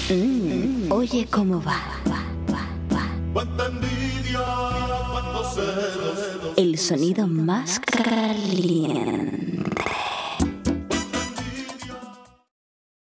Oye cómo va. Cuánta envidia, cuántos celos. El sonido más caliente.